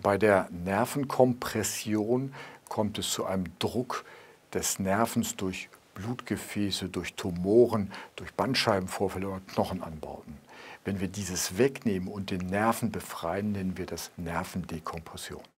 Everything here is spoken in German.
Bei der Nervenkompression kommt es zu einem Druck des Nervens durch Blutgefäße, durch Tumoren, durch Bandscheibenvorfälle oder Knochenanbauten. Wenn wir dieses wegnehmen und den Nerven befreien, nennen wir das Nervendekompression.